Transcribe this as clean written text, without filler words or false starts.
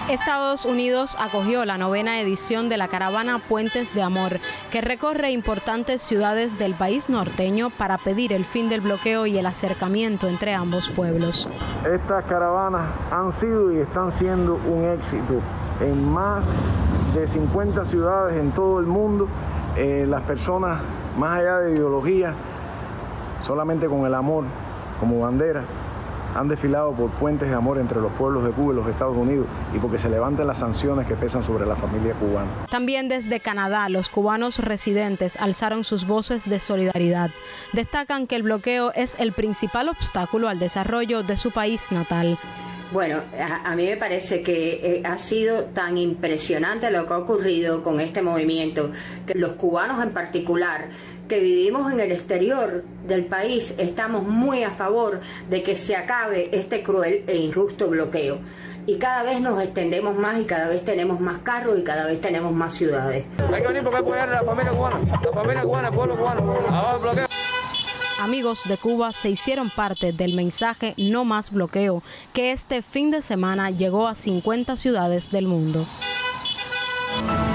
Estados Unidos acogió la 9ª edición de la caravana Puentes de Amor, que recorre importantes ciudades del país norteño para pedir el fin del bloqueo y el acercamiento entre ambos pueblos. Estas caravanas han sido y están siendo un éxito en más de 50 ciudades en todo el mundo. Las personas, más allá de ideología, solamente con el amor como bandera, han desfilado por puentes de amor entre los pueblos de Cuba y los Estados Unidos y porque se levanten las sanciones que pesan sobre la familia cubana. También desde Canadá, los cubanos residentes alzaron sus voces de solidaridad. Destacan que el bloqueo es el principal obstáculo al desarrollo de su país natal. Bueno, a mí me parece que ha sido tan impresionante lo que ha ocurrido con este movimiento, que los cubanos en particular, que vivimos en el exterior del país, estamos muy a favor de que se acabe este cruel e injusto bloqueo. Y cada vez nos extendemos más y cada vez tenemos más carros y cada vez tenemos más ciudades. Hay que venir porque apoyar a la familia cubana, el pueblo cubano. Abajo el bloqueo. Amigos de Cuba se hicieron parte del mensaje No Más Bloqueo, que este fin de semana llegó a 50 ciudades del mundo.